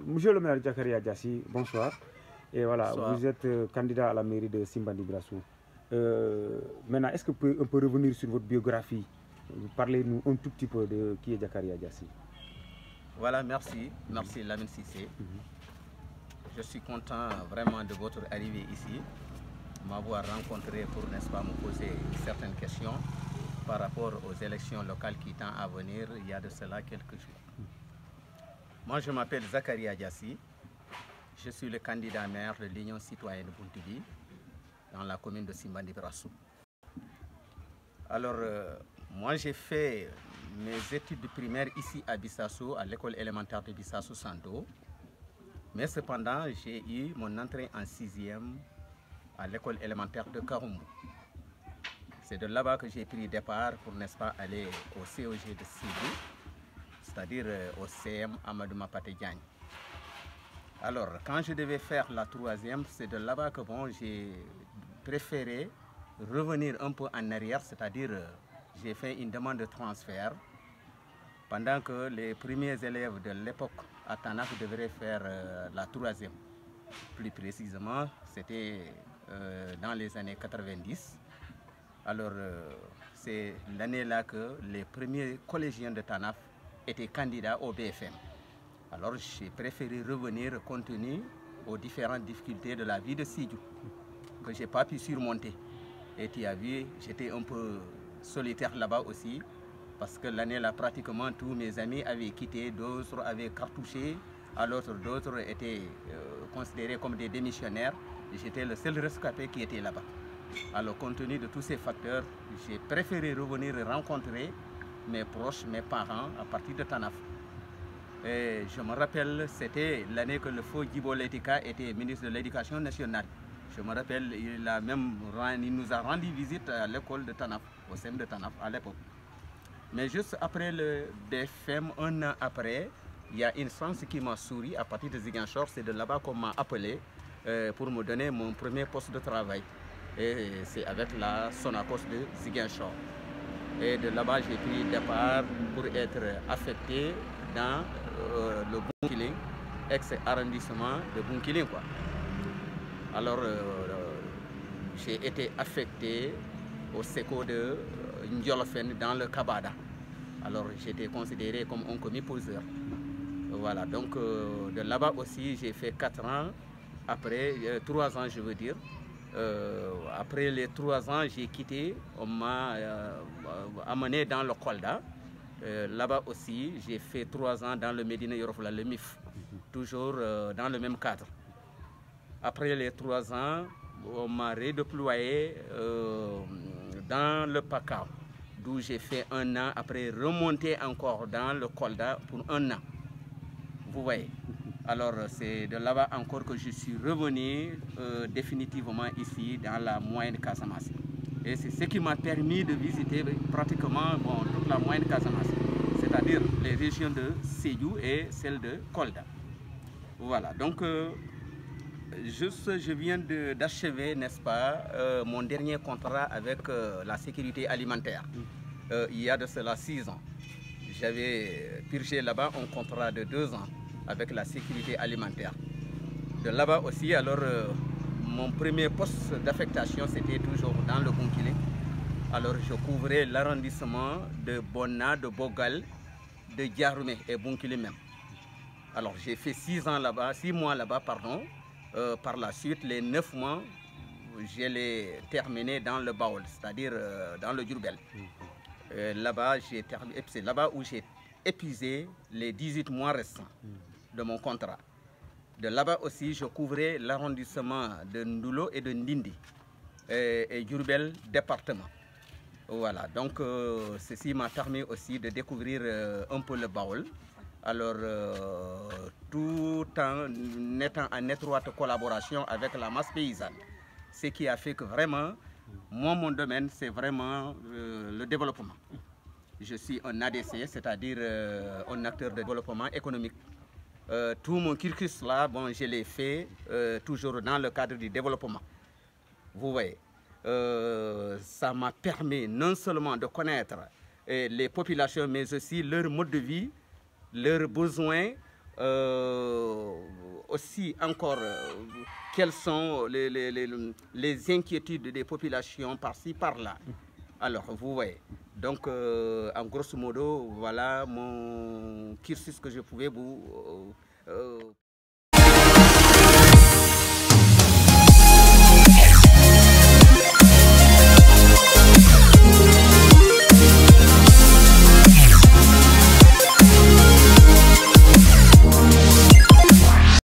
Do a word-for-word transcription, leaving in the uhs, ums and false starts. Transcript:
monsieur le maire Jakaria Diassi, bonsoir. Et voilà, bonsoir. Vous êtes euh, candidat à la mairie de Simbandi Birassou. Euh, maintenant, est-ce qu'on peut, on peut revenir sur votre biographie? Parlez-nous un tout petit peu de qui est Jakaria Diassi. Voilà, merci. Merci Lamine Sissé. Mm-hmm. Je suis content vraiment de votre arrivée ici, m'avoir rencontré pour, n'est-ce pas, me poser certaines questions par rapport aux élections locales qui tendent à venir il y a de cela quelques jours. Mm-hmm. Moi, je m'appelle Jakaria Diassi. Je suis le candidat maire de l'Union citoyenne de Bounkiling dans la commune de Simbandi Birassou. Alors, euh, moi, j'ai fait mes études primaires ici à Bissassou, à l'école élémentaire de Bissassou-Santo. Mais cependant, j'ai eu mon entrée en sixième à l'école élémentaire de Karoumou. C'est de là-bas que j'ai pris départ pour, n'est-ce pas, aller au C O G de Sidou, c'est-à-dire euh, au C M Amadou Mapate Diagne. Alors, quand je devais faire la troisième, c'est de là-bas que bon, j'ai préféré revenir un peu en arrière, c'est-à-dire euh, j'ai fait une demande de transfert pendant que les premiers élèves de l'époque à Tanaf devraient faire euh, la troisième. Plus précisément, c'était euh, dans les années quatre-vingt-dix. Alors, euh, c'est l'année-là que les premiers collégiens de Tanaf étaient candidats au B F M. Alors, j'ai préféré revenir compte tenu aux différentes difficultés de la vie de Sidou, que je n'ai pas pu surmonter. Et tu as vu, j'étais un peu solitaire là-bas aussi, parce que l'année-là, pratiquement tous mes amis avaient quitté, d'autres avaient cartouché, alors d'autres étaient euh, considérés comme des démissionnaires. J'étais le seul rescapé qui était là-bas. Alors, compte tenu de tous ces facteurs, j'ai préféré revenir rencontrer mes proches, mes parents, à partir de Tanaf. Et je me rappelle, c'était l'année que le faux Djibo Leïtika était ministre de l'Éducation nationale. Je me rappelle, il, a même, il nous a rendu visite à l'école de Tanaf, au C E M de Tanaf à l'époque. Mais juste après le B F M, un an après, il y a une chance qui m'a souri à partir de Ziguinchor. C'est de là-bas qu'on m'a appelé euh, pour me donner mon premier poste de travail. Et c'est avec la Sonacos de Ziguinchor. Et de là-bas, j'ai pris départ pour être affecté dans euh, le Bounkiling, ex-arrondissement de Bounkiling, quoi. Alors, euh, j'ai été affecté au SECO de euh, Ndiolofen dans le Kabada. Alors, j'étais considéré comme un commis-poseur. Voilà, donc euh, de là-bas aussi, j'ai fait quatre ans, après, euh, trois ans, je veux dire. Euh, après les trois ans, j'ai quitté, on m'a euh, amené dans le Kolda. Euh, Là-bas aussi, j'ai fait trois ans dans le Médina Yorofla, le M I F, toujours euh, dans le même cadre. Après les trois ans, on m'a redéployé euh, dans le Pakao, d'où j'ai fait un an, après remonter encore dans le Kolda pour un an. Vous voyez. Alors c'est de là-bas encore que je suis revenu euh, définitivement ici dans la moyenne Casamance. Et c'est ce qui m'a permis de visiter pratiquement bon, toute la moyenne Casamance, c'est-à-dire les régions de Sédhiou et celle de Kolda. Voilà, donc euh, juste je viens d'achever, n'est-ce pas, euh, mon dernier contrat avec euh, la sécurité alimentaire. Euh, il y a de cela six ans. J'avais purgé là-bas un contrat de deux ans avec la sécurité alimentaire. De là-bas aussi, alors, euh, mon premier poste d'affectation, c'était toujours dans le Bounkiling. Alors, je couvrais l'arrondissement de Bona, de Bogal, de Diaroumé et Bounkiling même. Alors, j'ai fait six ans là-bas, six mois là-bas, pardon. Euh, par la suite, les neuf mois, je les terminé dans le Baol, c'est-à-dire euh, dans le Diourbel. Euh, là-bas, c'est là-bas où j'ai épuisé les dix-huit mois restants de mon contrat. De là-bas aussi, je couvrais l'arrondissement de Ndoulo et de Ndindi, et, et Diourbel département. Voilà, donc euh, ceci m'a permis aussi de découvrir euh, un peu le Baol. Alors, euh, tout en étant en étroite collaboration avec la masse paysanne. Ce qui a fait que vraiment, moi, mon domaine, c'est vraiment euh, le développement. Je suis un A D C, c'est-à-dire euh, un acteur de développement économique. Euh, tout mon cursus là, bon, je l'ai fait euh, toujours dans le cadre du développement. Vous voyez, euh, ça m'a permis non seulement de connaître euh, les populations, mais aussi leur mode de vie, leurs besoins, euh, aussi encore euh, quelles sont les, les, les, les inquiétudes des populations par-ci, par-là. Alors, vous voyez. Donc, euh, en grosso modo, voilà mon cursus que je pouvais vous... Euh, euh,